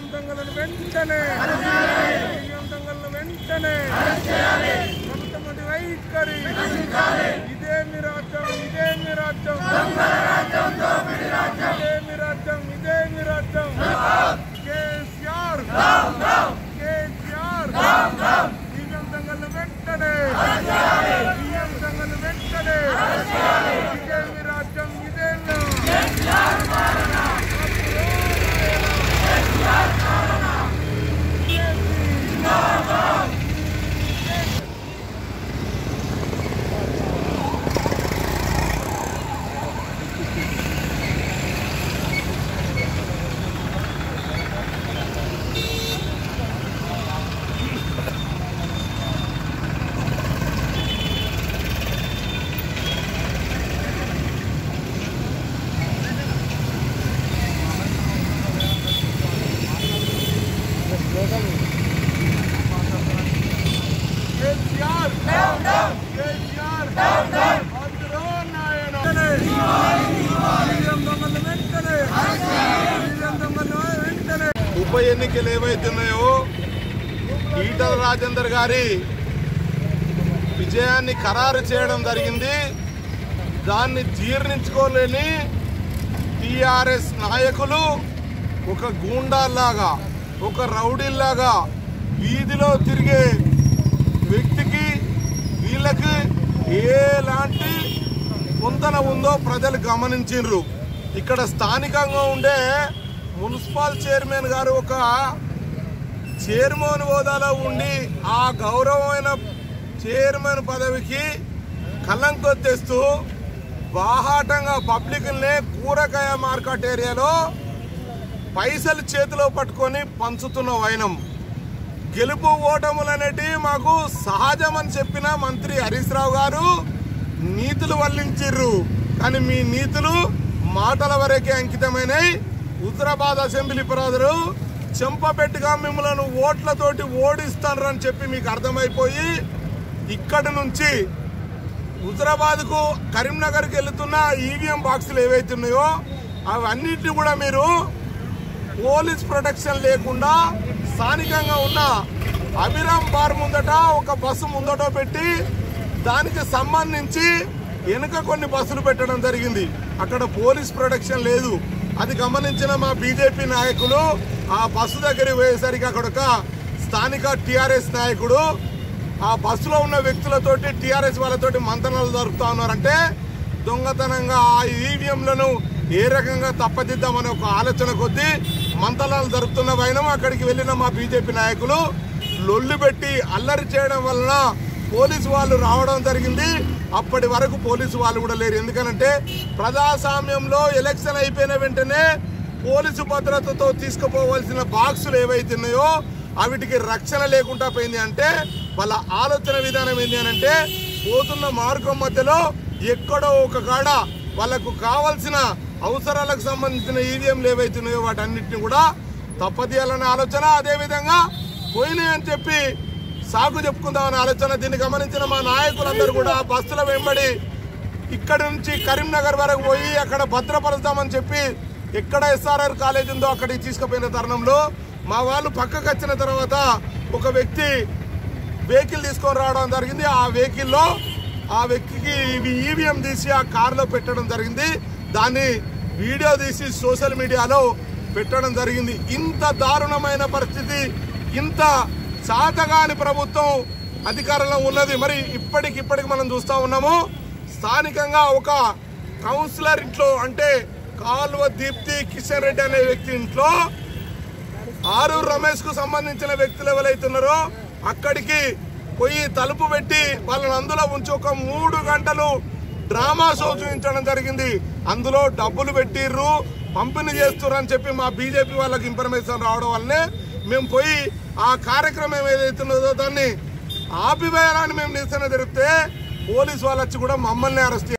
దొంగలను వెంటనే దొంగలను వెంటనే ప్రభుత్వం వైఖరి ఇదే మీ రాజ్యం ఇదే మీ రాజ్యం ఇదే మీ రాజ్యం ఇదే మీ రాజ్యం కేసీఆర్ కేసీఆర్ దొంగలను వెంటనే దొంగలను వెంటనే ఇదే మీ రాజ్యం ఇదే ఉప ఎన్నికలు ఏవైతున్నాయో ఈటల రాజేందర్ గారి విజయాన్ని ఖరారు చేయడం జరిగింది. దాన్ని జీర్ణించుకోలేని టీఆర్ఎస్ నాయకులు ఒక గూండాల్లాగా ఒక రౌడీల్లాగా వీధిలో తిరిగే వ్యక్తికి వీళ్ళకి ఎలాంటి పొంతన ఉందో ప్రజలు గమనించారు. ఇక్కడ స్థానికంగా ఉండే మున్సిపల్ చైర్మన్ గారు ఒక చైర్మన్ హోదాలో ఉండి ఆ గౌరవమైన చైర్మన్ పదవికి కళంకం తెస్తూ బాహాటంగా పబ్లిక్నే కూరగాయ మార్కెట్ ఏరియాలో పైసలు చేతిలో పట్టుకొని పంచుతున్న వైనం. గెలుపు ఓటములు అనేటివి మాకు సహజమని చెప్పిన మంత్రి హరీష్ రావు గారు నీతులు వల్లించిర్రు. కానీ మీ నీతులు మాటల వరకే అంకితమైనవి. హుజరాబాద్ అసెంబ్లీ ప్రజలు చెంపపెట్టుగా మిమ్మల్ని ఓట్లతోటి ఓడిస్తారని చెప్పి మీకు అర్థమైపోయి ఇక్కడి నుంచి హుజరాబాద్కు కరీంనగర్కి వెళ్తున్న ఈవీఎం బాక్సులు ఏవైతున్నాయో అవన్నిటిని కూడా మీరు పోలీస్ ప్రొటెక్షన్ లేకుండా స్థానికంగా ఉన్న అభిరామ్ బార్ ముందట ఒక బస్సు ముందట పెట్టి దానికి సంబంధించి వెనుక కొన్ని బస్సులు పెట్టడం జరిగింది. అక్కడ పోలీస్ ప్రొటెక్షన్ లేదు. అది గమనించిన మా బీజేపీ నాయకులు ఆ బస్సు దగ్గరికి పోయేసరికి అక్కడ ఒక స్థానిక టీఆర్ఎస్ నాయకుడు ఆ బస్సులో ఉన్న వ్యక్తులతోటి టీఆర్ఎస్ వాళ్ళతోటి మంతనాలు జరుపుతా ఉన్నారంటే దొంగతనంగా ఆ ఈవీఎంలను ఏ రకంగా తప్పదిద్దామనే ఒక ఆలోచన కొద్దీ మంతనాలు జరుపుతున్న వైనం అక్కడికి వెళ్ళిన మా బీజేపీ నాయకులు లొల్లి పెట్టి అల్లరి చేయడం వలన పోలీసు వాళ్ళు రావడం జరిగింది. అప్పటి వరకు పోలీసు వాళ్ళు కూడా లేరు. ఎందుకనంటే ప్రజాస్వామ్యంలో ఎలక్షన్ అయిపోయిన వెంటనే పోలీసు భద్రతతో తీసుకుపోవాల్సిన బాక్సులు ఏవైతున్నాయో అవిటికి రక్షణ లేకుండా పోయింది. అంటే వాళ్ళ ఆలోచన విధానం ఏంటి అనంటే పోతున్న మార్గం మధ్యలో ఎక్కడో ఒక కాడ వాళ్ళకు కావాల్సిన అవసరాలకు సంబంధించిన ఈవీఎంలు ఏవైతున్నాయో వాటన్నిటిని కూడా తప్పదీయాలనే ఆలోచన, అదేవిధంగా పోయినాయని చెప్పి సాగు చెప్పుకుందామనే ఆలోచన. దీన్ని గమనించిన మా నాయకులందరూ కూడా బస్సుల వెంబడి ఇక్కడి నుంచి కరీంనగర్ వరకు పోయి అక్కడ భద్రపరుస్తామని చెప్పి ఎక్కడ ఎస్ఆర్ఆర్ కాలేజ్ ఉందో అక్కడికి తీసుకుపోయిన తరుణంలో మా వాళ్ళు పక్కకు వచ్చిన తర్వాత ఒక వ్యక్తి వెహికల్ తీసుకొని రావడం జరిగింది. ఆ వెహికల్లో ఆ వ్యక్తికి ఈవీఎం తీసి ఆ కారులో పెట్టడం జరిగింది. దాన్ని వీడియో తీసి సోషల్ మీడియాలో పెట్టడం జరిగింది. ఇంత దారుణమైన పరిస్థితి, ఇంత చాతగాని ప్రభుత్వం అధికారంలో ఉన్నది. మరి ఇప్పటికిప్పటికి మనం చూస్తూ ఉన్నాము. స్థానికంగా ఒక కౌన్సిలర్ ఇంట్లో అంటే కాల్వ దీప్తి కిషన్ రెడ్డి అనే వ్యక్తి ఇంట్లో ఆరూరు రమేష్ కు సంబంధించిన వ్యక్తులు ఎవరైతున్నారో అక్కడికి పోయి తలుపు పెట్టి వాళ్ళని అందులో ఉంచి ఒక 3 గంటలు డ్రామా షో చూపించడం జరిగింది. అందులో డబ్బులు పెట్టిర్రు, పంపిణీ చేస్తుర్రు అని చెప్పి మా బీజేపీ వాళ్ళకి ఇన్ఫర్మేషన్ రావడం వల్లనే మేము పోయి ఆ కార్యక్రమం ఏదైతున్నదో దాన్ని ఆపివేయాలని మేము నిరసన జరిపితే పోలీసు వాళ్ళు వచ్చి కూడా మమ్మల్ని అరెస్ట్